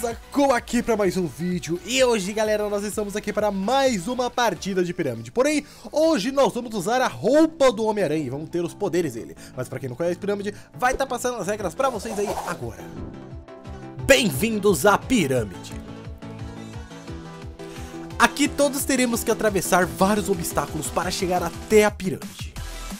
beleza? Com aqui para mais um vídeo. E hoje, galera, nós estamos aqui para mais uma partida de pirâmide. Porém, hoje nós vamos usar a roupa do Homem-Aranha e vamos ter os poderes dele. Mas para quem não conhece pirâmide, vai estar passando as regras para vocês aí agora. Bem-vindos à pirâmide. Aqui todos teremos que atravessar vários obstáculos para chegar até a pirâmide.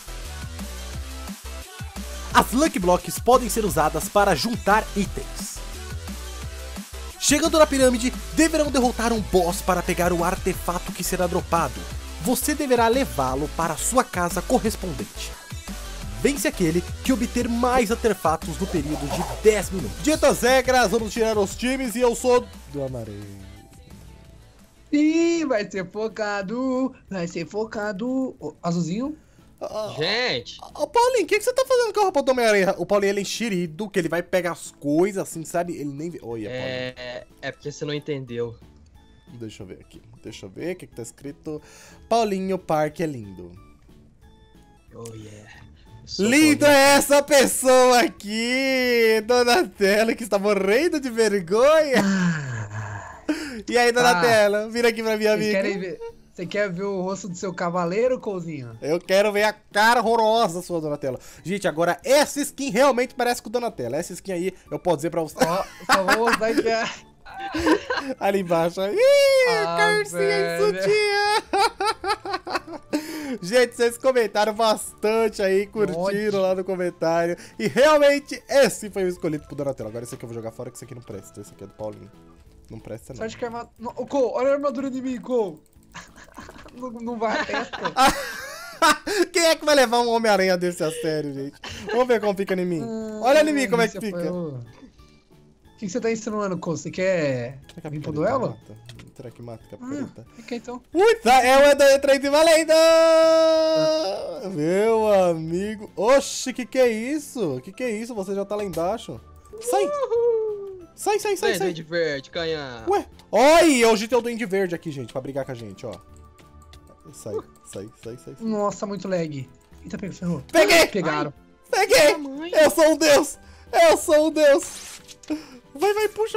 As Lucky Blocks podem ser usadas para juntar itens. Chegando na pirâmide, deverão derrotar um boss para pegar o artefato que será dropado. Você deverá levá-lo para sua casa correspondente. Vence aquele que obter mais artefatos no período de 10 minutos. Dito as regras, vamos tirar os times e eu sou do amarelo. Ih, vai ser focado. Azulzinho? Gente! Ô Paulinho, o que você tá fazendo com a roupa do Homem-Aranha? O Paulinho, ele é enxerido, que ele vai pegar as coisas assim, sabe? Ele nem vê. Olha, Paulinho. É porque você não entendeu. Deixa eu ver aqui. Deixa eu ver o que tá escrito. Paulinho, parque é lindo. Oh yeah. Linda é essa pessoa aqui! Donatello, que está morrendo de vergonha. E aí, Donatello? Vira aqui pra minha amiga. Você quer ver o rosto do seu cavaleiro, Couzinho? Eu quero ver a cara horrorosa sua, Donatello. Gente, agora essa skin realmente parece com o Donatello. Essa skin aí, eu posso dizer pra você. Ó, só vou usar aqui. Ali embaixo. Ih, Carcinha em sutiã. Gente, vocês comentaram bastante aí, curtiram lá no comentário. E realmente, esse foi o escolhido pro Donatello. Agora esse aqui eu vou jogar fora, que esse aqui não presta. Esse aqui é do Paulinho. Não presta, não. Só de que a armadura... Cole, olha a armadura de mim, Cole. Não vai a testa. Quem é que vai levar um Homem-Aranha desse a sério, gente? Vamos ver como fica em mim. Olha em mim como é que fica. O que você tá insinuando, Cole? Você quer vir pro duelo? Será que mata a Capicareta? Fica então. É o Edan entra de valendo! Meu amigo. Oxi, que é isso? Que é isso? Você já tá lá embaixo. Sai! Sai. Duende verde, canhão. Ué, olha, hoje tem o Duende Verde aqui, gente, pra brigar com a gente, ó. Sai. Nossa, muito lag. Eita, ferrou. Peguei! Pegaram. Peguei! Eu sou um deus! Vai, puxa.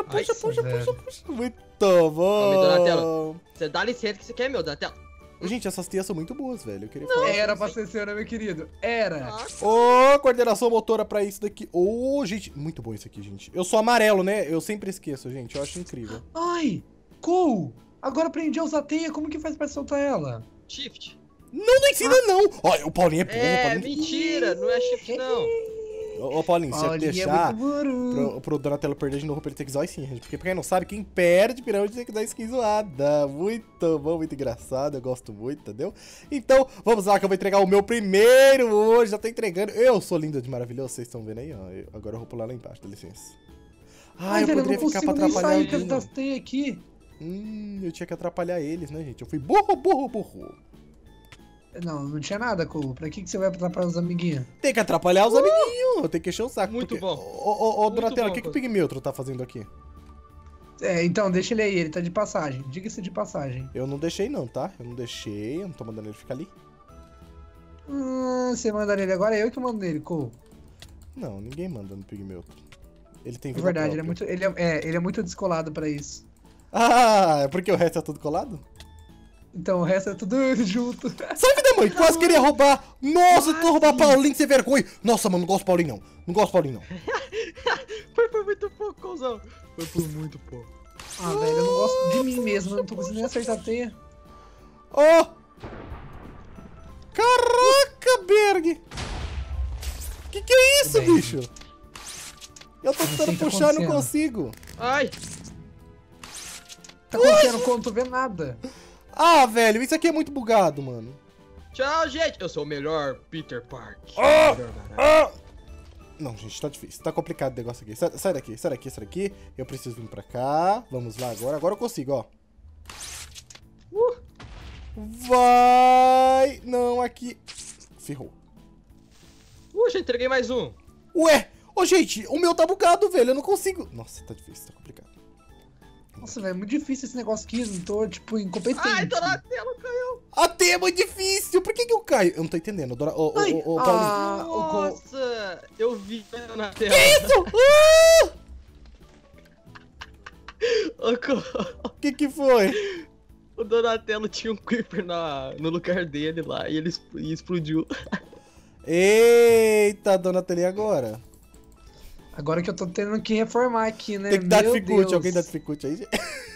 Muito bom! Donatello, você dá licença que você quer, meu, Donatello. Gente, essas tias são muito boas, velho. Eu queria falar. Era pra ser seu, né, meu querido? Era. Ô, coordenação motora pra isso daqui. Ô, gente, muito bom isso aqui, gente. Eu sou amarelo, né? Eu sempre esqueço, gente. Eu acho incrível. Ai, Cole, agora aprendi a usar teia. Como que faz pra soltar ela? Shift. Não ensina, não. Olha, o Paulinho é bom. É, mentira, não é shift, não. Ô, Paulinho, se eu deixar pro Donatello perder de novo, pra ele ter que usar a skin, gente. Porque pra quem não sabe, quem perde pirâmide tem que dar skin zoada. Muito bom, muito engraçado. Eu gosto muito, entendeu? Então, vamos lá que eu vou entregar o meu primeiro hoje. Já tô entregando. Eu sou lindo de maravilhoso, vocês estão vendo aí, ó. Agora eu vou pular lá embaixo, dá licença. Eu poderia ficar pra atrapalhar alguém. Aqui. Eu tinha que atrapalhar eles, né, gente? Eu fui burro. Não tinha nada, Cole. Pra que você vai atrapalhar os amiguinhos? Tem que atrapalhar os amiguinhos, tem que encher o saco. Muito bom. Ô, Donatello, o que o Pigmeotro tá fazendo aqui? Então, deixa ele aí, ele tá de passagem. Diga-se de passagem. Eu não deixei não, tá? Eu não tô mandando ele ficar ali. Você manda nele agora, é eu que mando nele, Cole. Não, ninguém manda no Pigmeotro. Ele tem vida verdade, própria. ele é muito descolado pra isso. Ah, é porque o resto é tudo colado? Então, o resto é tudo junto. Sai, vida mãe, quase queria roubar. Nossa, tu roubar Paulinho, sem vergonha. Nossa, mano, não gosto de Paulinho, não. Foi por muito pouco, cuzão. Foi por muito pouco. Velho, eu não gosto de mim mesmo, eu não tô conseguindo nem acertar a teia. Ó! Caraca, Berg! Que é isso, bicho? Eu tô tentando puxar e não consigo. Ai! Tá acontecendo quando eu não tô vendo nada. Ah, velho, isso aqui é muito bugado, mano. Tchau, gente. Eu sou o melhor Peter Park. Não, gente, tá difícil. Tá complicado o negócio aqui. Sai daqui. Eu preciso vir pra cá. Vamos lá agora. Agora eu consigo, ó. Vai! Não, aqui. Ferrou. Já entreguei mais um. Ué! Ô, gente, o meu tá bugado, velho. Eu não consigo. Nossa, tá difícil, tá complicado. Nossa, velho, é muito difícil esse negócio aqui. Eu tô, tipo, incompetente. Ai, Donatello caiu. Até é muito difícil. Por que eu caio? Eu não tô entendendo. Paulinho. Nossa, eu vi Donatello. Que isso? Ô, Cole, Que foi? o Donatello tinha um Creeper no lugar dele lá e ele explodiu. Eita, Donatello, e agora? Agora que eu tô tendo que reformar aqui, né? Tem que dar Meu dificulte, Deus. alguém dá dificulte aí.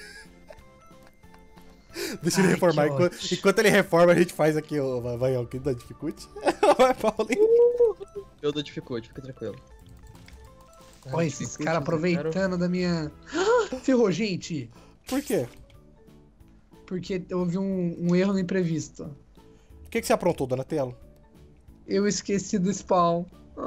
Deixa ele Ai, reformar. que ódio. Enquanto ele reforma, a gente faz aqui. Vai, alguém dá dificulte? Vai, Paulinho. Eu dou dificuldade, fica tranquilo. Olha esses caras aproveitando da minha... Ferrou, gente. Por quê? Porque houve um erro no imprevisto. O que você aprontou, Donatello? Eu esqueci do spawn.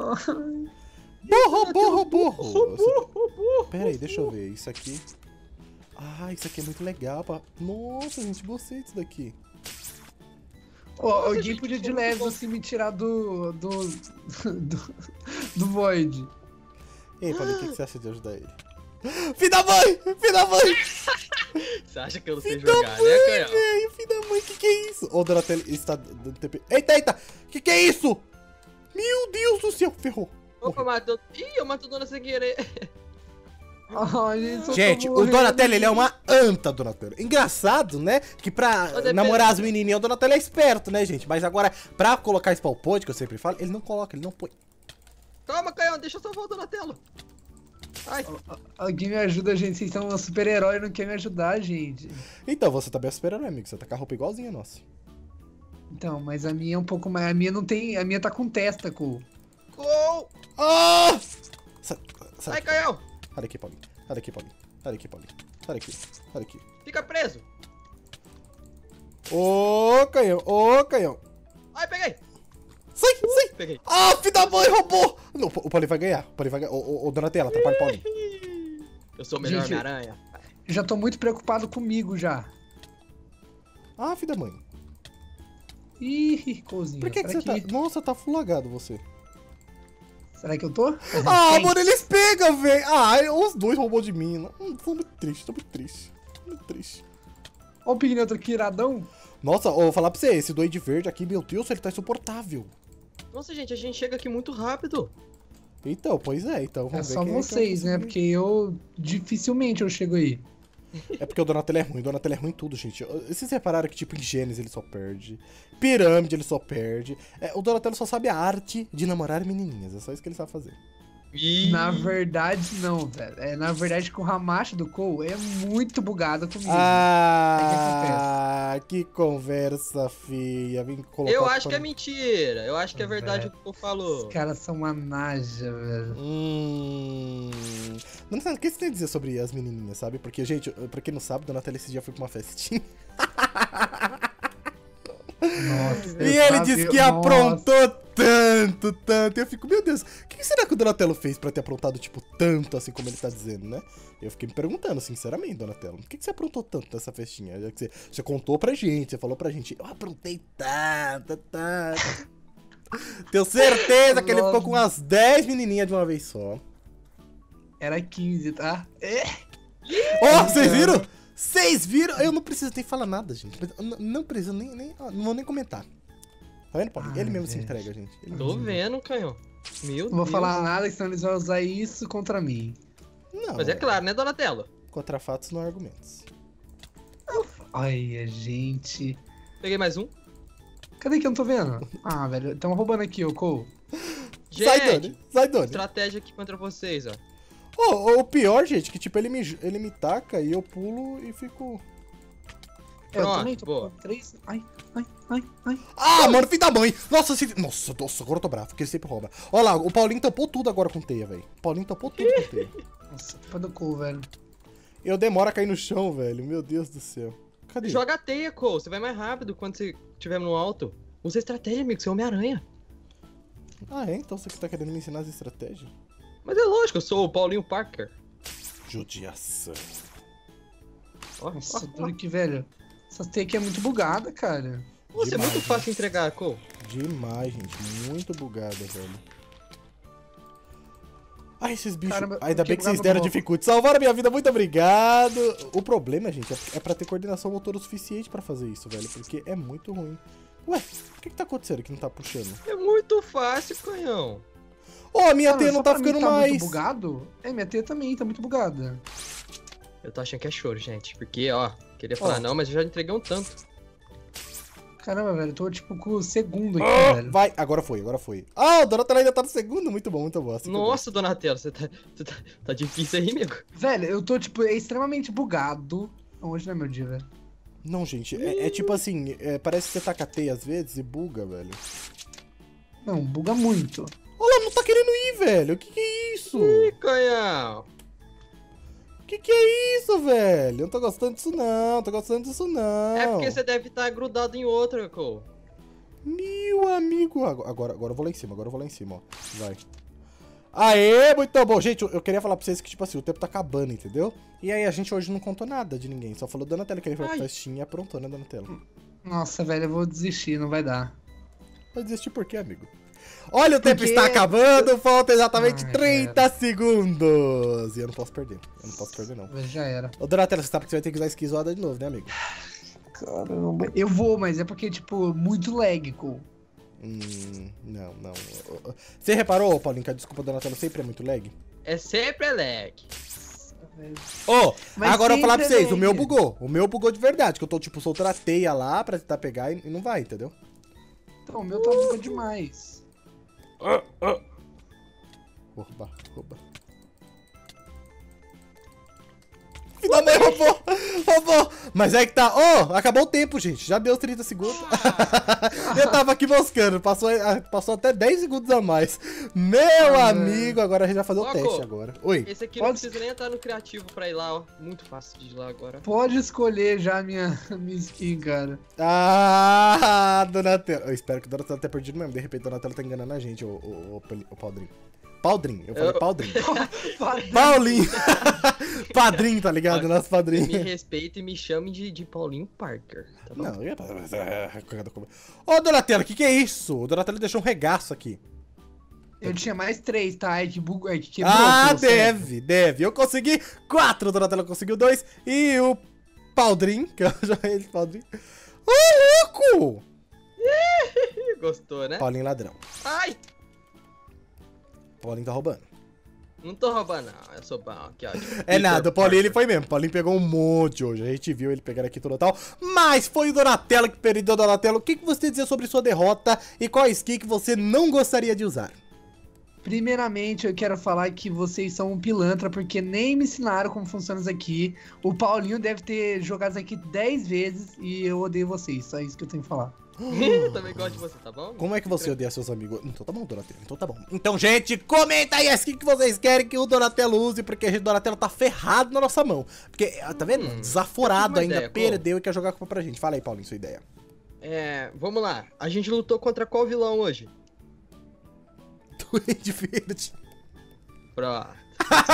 Burro! Pera aí, deixa eu ver. Isso aqui... Ah, isso aqui é muito legal. Nossa, gente, gostei disso daqui. Ó, alguém podia de leve assim me tirar do Void. Ei, Paulinho, o que você acha de ajudar ele? Filho da mãe! Filho da mãe! Você acha que eu não sei Filho da jogar, mãe, né, Canhão? velho! Filho da mãe, que é isso? Ô, Donatello está dando TP. Eita! Que é isso? Meu Deus do céu! Ferrou! Opa, matou. Ih, eu mato o Dona sem querer. Ai, gente, eu Gente, tô o morrendo. Donatello, ele é uma anta, Donatello. Engraçado, né? Que pra depende. namorar as menininhas, o Donatello é esperto, né, gente? Mas agora, pra colocar spawn point, que eu sempre falo, ele não coloca, ele não põe. Calma, Canhão, deixa eu salvar o Donatello. Ai, Alguém me ajuda, gente. Vocês são um super-herói e não quer me ajudar, gente. Então, você também é super-herói, amigo. Você tá com a roupa igualzinha a nossa. Então, mas a minha é um pouco mais... A minha não tem... A minha tá com testacle. gol! Ah! Sai Sai, daqui. Canhão. Sai daqui, Paulinho. Sai daqui, Paulinho. Sai daqui, Paulinho. Sai daqui. Sai daqui. Fica preso. Ô, canhão. Ai, peguei. Sai! Peguei. Ah, filho da mãe, roubou! Não, o Paulinho vai ganhar. O Paulinho vai ganhar. Ô, Donatello, atrapalha o Paulinho. Eu sou o melhor Gente, Homem-Aranha. Já tô muito preocupado comigo já. Ah, filho da mãe. Ih, cozinha. Por que você tá... Nossa, tá fulagado você. Será que eu tô? Ah, Tem. mano, eles pegam, velho. Ah, os dois roubou de mim. Tô muito triste, tô muito triste. Muito triste. Ó o Pigneutro aqui, iradão. Nossa, eu vou falar pra você, esse Duende Verde aqui, meu Deus, ele tá insuportável. Nossa, gente, a gente chega aqui muito rápido. Então, pois é, então É vamos ver só quem vocês, né? Porque eu... Dificilmente eu chego aí. É porque o Donatello é ruim, o Donatello é ruim em tudo, gente. Vocês repararam que, tipo, em Gênesis ele só perde. Pirâmide ele só perde. O Donatello só sabe a arte de namorar menininhas, é só isso que ele sabe fazer. Ih, Na verdade, não, velho. Na verdade, com o Hamashi do Cole é muito bugado comigo. Ah, que conversa feia. Vem colocar eu a acho que é culpa mentira. Eu acho que é verdade o que o falou. Os caras são uma naja, velho. Não sei o que você tem a dizer sobre as menininhas, sabe? Porque, gente, pra quem não sabe, Donatello esse dia foi pra uma festinha. Nossa, E ele disse que aprontou tanto. Eu fico, meu Deus, o que será que o Donatello fez pra ter aprontado, tipo, tanto assim como ele tá dizendo, né? Eu fiquei me perguntando, sinceramente, Donatello, o que você aprontou tanto nessa festinha? Já que você contou pra gente, você falou pra gente, eu aprontei tanto. Tenho certeza que ele ficou com umas 10 menininhas de uma vez só. Era 15, tá? É. Ó, vocês viram? Vocês viram? Eu não preciso nem falar nada, gente. Não preciso nem não vou nem comentar. Tá vendo, Paulo? Ele mesmo se gente. entrega, gente. Ele Tô mesmo. vendo, Canhão. Meu Deus. Não vou falar nada, senão eles vão usar isso contra mim. Não, Mas é claro, né, Donatello? Contra fatos, não argumentos. Olha, gente. Peguei mais um. Cadê que eu não tô vendo? Ah, velho, tão roubando aqui, ô Cole. Sai, Gente, Doni. Sai, Doni. estratégia aqui contra vocês, ó. O pior, gente, que tipo, ele me taca e eu pulo e fico... Eu Pronto, também tô boa. com 3. Ai. Ah, mano, filho da mãe! Nossa, nossa, agora eu tô bravo, porque ele sempre rouba. Olha lá, o Paulinho tampou tudo agora com teia, velho. O Paulinho tampou tudo com teia. Nossa, culpa do Cole, velho. Eu demoro a cair no chão, velho. Meu Deus do céu. Cadê? Joga a teia, Cole. Você vai mais rápido quando você estiver no alto. Usa estratégia, amigo. Você é Homem-Aranha. Ah, é? Então você que tá querendo me ensinar as estratégias? Mas é lógico, eu sou o Paulinho Parker. Judiação. Ó, Nossa, ó, duro que, velho. Essa teia aqui é muito bugada, cara. Você é Demais, muito fácil de entregar, Cole. Demais, gente. Muito bugada, velho. Ai, esses bichos. Caramba, Ainda bem que vocês quebrava deram o bloco. dificuldade. Salvaram a minha vida, muito obrigado. O problema, gente, é pra ter coordenação motora o suficiente pra fazer isso, velho. Porque é muito ruim. Ué, o que tá acontecendo que não tá puxando? É muito fácil, Canhão. Ó, a minha Cara, teia só não tá pra mim ficando tá mais. muito bugado? É, minha teia também tá muito bugada. Eu tô achando que é choro, gente. Porque, ó, queria falar não, mas eu já entreguei um tanto. Caramba, velho, eu tô tipo com o segundo aqui, velho. Vai, agora foi. Ah, o Donatello ainda tá no segundo, muito bom. Assim Nossa, Donatello, você tá difícil aí, amigo. Velho, eu tô, tipo, extremamente bugado. Hoje não é meu dia, velho. Não, gente, é tipo assim, parece que você taca teia às vezes e buga, velho. Não, buga muito. Olha, não tá querendo ir, velho. Que é isso? Ih, canhão. Que é isso, velho? Eu não tô gostando disso não, É porque você deve estar grudado em outra, Cole. Meu amigo. Agora eu vou lá em cima, ó. Vai. Aê, muito bom. Gente, eu queria falar pra vocês que, tipo assim, o tempo tá acabando, entendeu? E aí a gente hoje não contou nada de ninguém. Só falou Donatello que ele foi pra festinha e aprontou, né, Donatello? Nossa, velho, eu vou desistir, não vai dar. Vai desistir por quê, amigo? Olha, o tempo está acabando, falta exatamente 30 segundos. E eu não posso perder, não. Mas já era. Ô, Donatello, você sabe que você vai ter que usar skill zoada de novo, né, amigo? Caramba. Eu vou, mas é porque, tipo, muito lag, Cole. Não. Você reparou, Paulinho, que a desculpa do Donatello sempre é muito lag? É sempre lag. Agora eu vou falar pra vocês, o meu bugou de verdade, que eu tô, tipo, soltando a teia lá pra tentar pegar e não vai, entendeu? Então, o meu tá bugando demais. Vou roubar. Finalmente roubou! Mas é que tá... acabou o tempo, gente. Já deu 30 segundos. Eu tava aqui moscando. Passou até 10 segundos a mais. Meu amigo, agora a gente vai fazer o teste agora. Oi. Esse aqui não precisa nem entrar no criativo pra ir lá, ó. Muito fácil de ir lá agora. Pode escolher já a minha skin, cara. Donatello. Eu espero que o Donatello tenha perdido mesmo. De repente o Donatello tá enganando a gente, o Paulinho. Paldrinho, eu falei Paldrinho. Paulinho. Padrinho, tá ligado? Nosso padrinho. Me respeita e me chame de Paulinho Parker, tá bom? Não, Ô, Donatello, que é isso? O Donatello deixou um regaço aqui. Eu tinha mais 3, tá? É que quebrou. Deve. Eu consegui 4, o Donatello conseguiu 2. E o Paldrinho, que eu já ele Paldrinho. Ô, louco! Gostou, né? Paulinho ladrão. Ai! Paulinho tá roubando. Não tô roubando, não. Eu sou bom. Aqui, ó. É nada, o Paulinho ele foi mesmo. O Paulinho pegou um monte hoje. A gente viu ele pegar aqui todo tal. Mas foi o Donatello que perdeu. Donatello, o que você tem a dizer sobre sua derrota? E qual skin que você não gostaria de usar? Primeiramente, eu quero falar que vocês são um pilantra, porque nem me ensinaram como funciona isso aqui. O Paulinho deve ter jogado isso aqui 10 vezes e eu odeio vocês. Só isso que eu tenho que falar. Também gosto de você, tá bom? Como é que você odeia seus amigos? Então tá bom, Donatello. Então tá bom. Então, gente, comenta aí a skin que vocês querem que o Donatello use, porque o Donatello tá ferrado na nossa mão. Porque, tá vendo? Desaforado ainda, ideia, perdeu e quer jogar a culpa pra gente. Fala aí, Paulinho, sua ideia. Vamos lá. A gente lutou contra qual vilão hoje? Duende Verde. Pronto.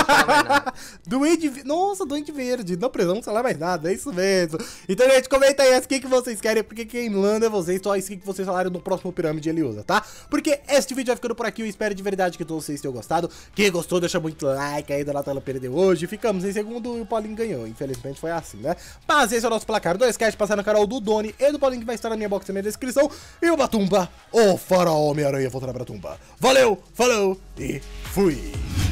Nossa, Duende Verde. Não precisamos falar mais nada, é isso mesmo. Então, gente, comenta aí a skin que vocês querem, porque quem manda é vocês. Só a skin que vocês falaram no próximo Pirâmide ele usa, tá? Porque este vídeo vai ficando por aqui. Eu espero de verdade que todos vocês tenham gostado. Quem gostou, deixa muito like aí. Donatello perdeu hoje. Ficamos em segundo e o Paulinho ganhou. Infelizmente foi assim, né? Mas esse é o nosso placar. 2 cast passar no canal do Doni e do Paulinho, que vai estar na minha box e na minha descrição. E o Batumba, o faraó Homem-Aranha voltará pra tumba. Valeu, falou e fui!